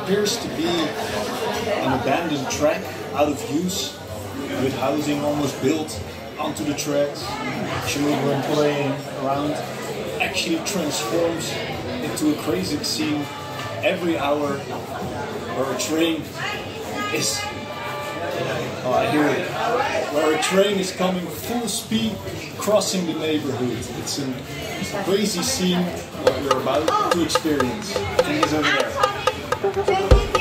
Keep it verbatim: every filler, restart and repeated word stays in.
appears to be an abandoned track out of use, with housing almost built onto the tracks. Children playing around, actually transforms into a crazy scene every hour where a train is, oh I hear it, where a train is coming full speed crossing the neighborhood. It's a crazy scene what we're about to experience. And he's over there.